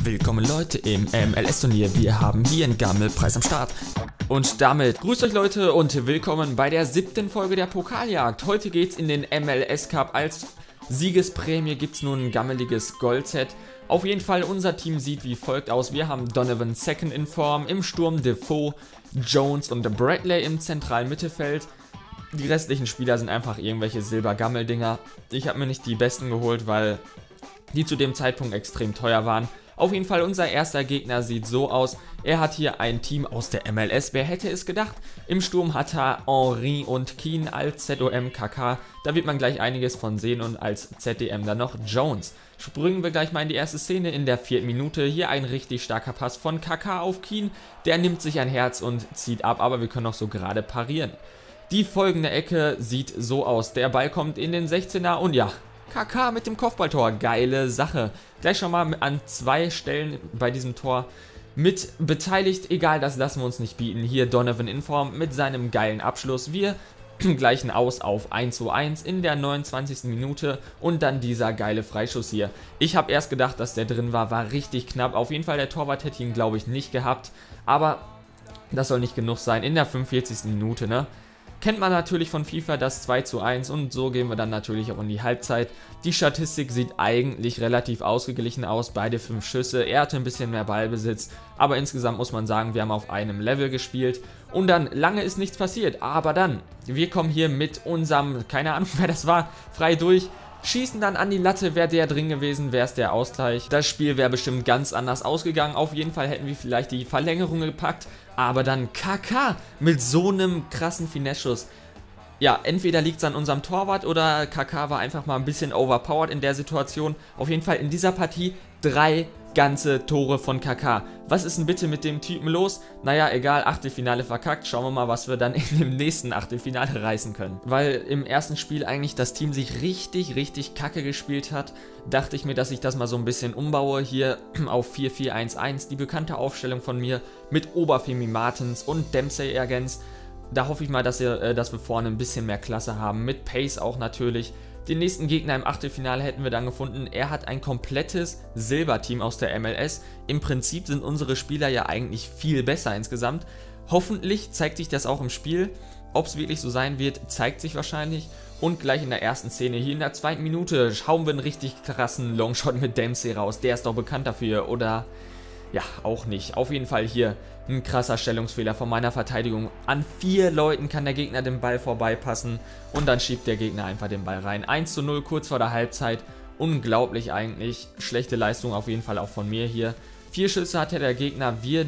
Willkommen Leute im MLS-Turnier. Wir haben hier einen Gammelpreis am Start. Und damit grüßt euch Leute und willkommen bei der 7. Folge der Pokaljagd. Heute geht's in den MLS Cup. Als Siegesprämie gibt's nun ein gammeliges Goldset. Auf jeden Fall, unser Team sieht wie folgt aus. Wir haben Donovan Second in Form, im Sturm Defoe, Jones und Bradley im zentralen Mittelfeld. Die restlichen Spieler sind einfach irgendwelche Silbergammeldinger. Ich habe mir nicht die besten geholt, weil die zu dem Zeitpunkt extrem teuer waren. Auf jeden Fall, unser erster Gegner sieht so aus. Er hat hier ein Team aus der MLS. Wer hätte es gedacht? Im Sturm hat er Henry und Keane als ZOM KK. Da wird man gleich einiges von sehen, und als ZDM dann noch Jones. Springen wir gleich mal in die erste Szene in der 4. Minute. Hier ein richtig starker Pass von KK auf Keane. Der nimmt sich ein Herz und zieht ab, aber wir können noch so gerade parieren. Die folgende Ecke sieht so aus. Der Ball kommt in den 16er und ja, KK mit dem Kopfballtor, geile Sache. Gleich schon mal an 2 Stellen bei diesem Tor mit beteiligt. Egal, das lassen wir uns nicht bieten. Hier Donovan in Form mit seinem geilen Abschluss. Wir gleichen aus auf 1:1 in der 29. Minute und dann dieser geile Freischuss hier. Ich habe erst gedacht, dass der drin war, war richtig knapp. Auf jeden Fall, der Torwart hätte ihn, glaube ich, nicht gehabt. Aber das soll nicht genug sein. In der 45. Minute, ne? Kennt man natürlich von FIFA das 2:1, und so gehen wir dann natürlich auch in die Halbzeit. Die Statistik sieht eigentlich relativ ausgeglichen aus, beide 5 Schüsse, er hatte ein bisschen mehr Ballbesitz, aber insgesamt muss man sagen, wir haben auf einem Level gespielt und dann lange ist nichts passiert, aber dann, wir kommen hier mit unserem, keine Ahnung wer das war, frei durch. Schießen dann an die Latte, wäre der drin gewesen, wäre es der Ausgleich. Das Spiel wäre bestimmt ganz anders ausgegangen. Auf jeden Fall hätten wir vielleicht die Verlängerung gepackt. Aber dann KK mit so einem krassen Finesse-Schuss. Ja, entweder liegt es an unserem Torwart oder KK war einfach mal ein bisschen overpowered in der Situation. Auf jeden Fall in dieser Partie 3 ganze Tore von KK. Was ist denn bitte mit dem Typen los? Naja, egal, Achtelfinale verkackt. Schauen wir mal, was wir dann in dem nächsten Achtelfinale reißen können. Weil im ersten Spiel eigentlich das Team sich richtig kacke gespielt hat, dachte ich mir, dass ich das mal so ein bisschen umbaue. Hier auf 4-4-1-1, die bekannte Aufstellung von mir mit Obafemi Martins und Dempsey ergänzt. Da hoffe ich mal, dass wir vorne ein bisschen mehr Klasse haben. Mit Pace auch natürlich. Den nächsten Gegner im Achtelfinale hätten wir dann gefunden. Er hat ein komplettes Silberteam aus der MLS. Im Prinzip sind unsere Spieler ja eigentlich viel besser insgesamt. Hoffentlich zeigt sich das auch im Spiel. Ob es wirklich so sein wird, zeigt sich wahrscheinlich. Und gleich in der ersten Szene, hier in der 2. Minute, schauen wir einen richtig krassen Longshot mit Dempsey raus. Der ist doch bekannt dafür, oder? Ja, auch nicht. Auf jeden Fall hier ein krasser Stellungsfehler von meiner Verteidigung. An 4 Leuten kann der Gegner den Ball vorbeipassen und dann schiebt der Gegner einfach den Ball rein. 1:0 kurz vor der Halbzeit. Unglaublich eigentlich. Schlechte Leistung auf jeden Fall auch von mir hier. 4 Schüsse hatte der Gegner, wir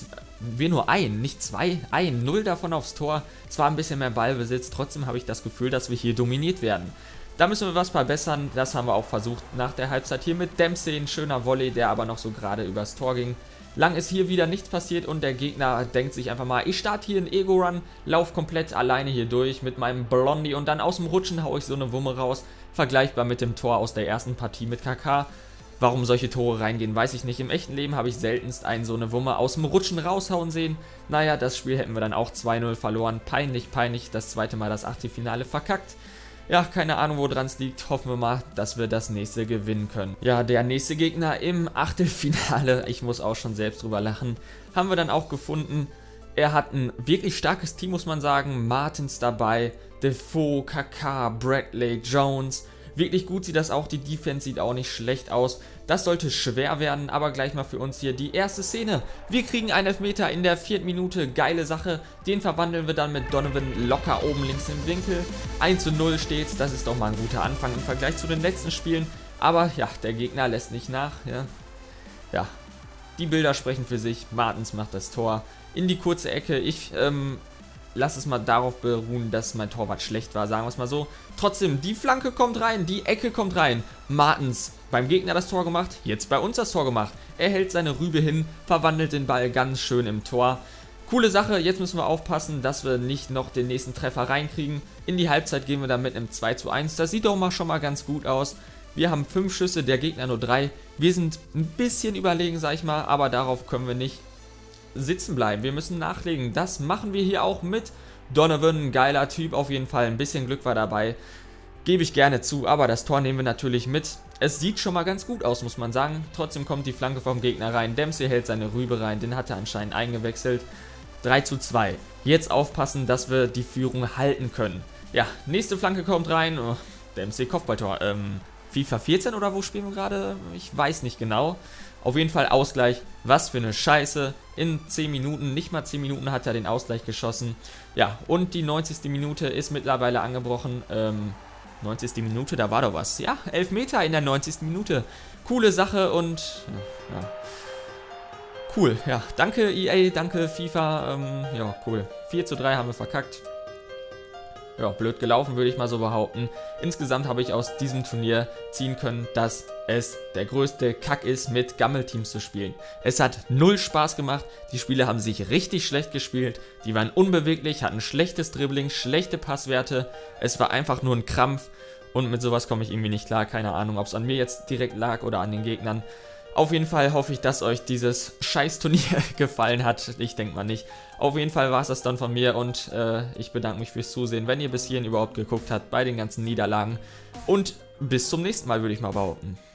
nur einen, nicht 2, 0 davon aufs Tor. Zwar ein bisschen mehr Ballbesitz, trotzdem habe ich das Gefühl, dass wir hier dominiert werden. Da müssen wir was verbessern, das haben wir auch versucht nach der Halbzeit hier mit Dempsey, ein schöner Volley, der aber noch so gerade übers Tor ging. Lang ist hier wieder nichts passiert und der Gegner denkt sich einfach mal, ich starte hier einen Ego-Run, lauf komplett alleine hier durch mit meinem Blondie und dann aus dem Rutschen haue ich so eine Wumme raus, vergleichbar mit dem Tor aus der ersten Partie mit KK. Warum solche Tore reingehen, weiß ich nicht. Im echten Leben habe ich seltenst so eine Wumme aus dem Rutschen raushauen sehen. Naja, das Spiel hätten wir dann auch 2:0 verloren, peinlich, das zweite Mal das Achtelfinale verkackt. Ja, keine Ahnung, woran es liegt. Hoffen wir mal, dass wir das nächste gewinnen können. Ja, der nächste Gegner im Achtelfinale, ich muss auch schon selbst drüber lachen, haben wir dann auch gefunden. Er hat ein wirklich starkes Team, muss man sagen. Martins dabei, Defoe, KK, Bradley, Jones. Wirklich gut sieht das auch, die Defense sieht auch nicht schlecht aus. Das sollte schwer werden, aber gleich mal für uns hier die erste Szene. Wir kriegen einen Elfmeter in der 4. Minute, geile Sache. Den verwandeln wir dann mit Donovan locker oben links im Winkel. 1:0 steht's, das ist doch mal ein guter Anfang im Vergleich zu den letzten Spielen. Aber ja, der Gegner lässt nicht nach. Ja, die Bilder sprechen für sich. Martins macht das Tor in die kurze Ecke. Ich lass es mal darauf beruhen, dass mein Torwart schlecht war, sagen wir es mal so. Trotzdem, die Flanke kommt rein, die Ecke kommt rein. Martins beim Gegner das Tor gemacht, jetzt bei uns das Tor gemacht. Er hält seine Rübe hin, verwandelt den Ball ganz schön im Tor. Coole Sache, jetzt müssen wir aufpassen, dass wir nicht noch den nächsten Treffer reinkriegen. In die Halbzeit gehen wir dann mit einem 2:1. Das sieht doch mal schon mal ganz gut aus. Wir haben 5 Schüsse, der Gegner nur 3. Wir sind ein bisschen überlegen, sag ich mal, aber darauf können wir nicht sitzen bleiben. Wir müssen nachlegen. Das machen wir hier auch mit Donovan. Ein geiler Typ auf jeden Fall. Ein bisschen Glück war dabei. Gebe ich gerne zu, aber das Tor nehmen wir natürlich mit. es sieht schon mal ganz gut aus, muss man sagen. Trotzdem kommt die Flanke vom Gegner rein. Dempsey hält seine Rübe rein, den hat er anscheinend eingewechselt. 3:2. Jetzt aufpassen, dass wir die Führung halten können. Ja, nächste Flanke kommt rein. Oh, Dempsey Kopfballtor. FIFA 14 oder wo spielen wir gerade? Ich weiß nicht genau. Auf jeden Fall Ausgleich. Was für eine Scheiße. In 10 Minuten, nicht mal 10 Minuten hat er den Ausgleich geschossen. Ja, und die 90. Minute ist mittlerweile angebrochen. 90. Minute, da war doch was. Ja, 11 Meter in der 90. Minute. Coole Sache und ja. Cool, ja. Danke EA, danke FIFA. Ja, cool. 4:3 haben wir verkackt. Ja, blöd gelaufen, würde ich mal so behaupten. Insgesamt habe ich aus diesem Turnier ziehen können, dass es der größte Kack ist, mit Gammelteams zu spielen. Es hat null Spaß gemacht, die Spieler haben sich richtig schlecht gespielt, die waren unbeweglich, hatten schlechtes Dribbling, schlechte Passwerte, es war einfach nur ein Krampf und mit sowas komme ich irgendwie nicht klar, keine Ahnung, ob es an mir jetzt direkt lag oder an den Gegnern. Auf jeden Fall hoffe ich, dass euch dieses Scheiß-Turnier gefallen hat. Ich denke mal nicht. Auf jeden Fall war es das dann von mir und ich bedanke mich fürs Zusehen, wenn ihr bis hierhin überhaupt geguckt habt bei den ganzen Niederlagen. Und bis zum nächsten Mal, würde ich mal behaupten.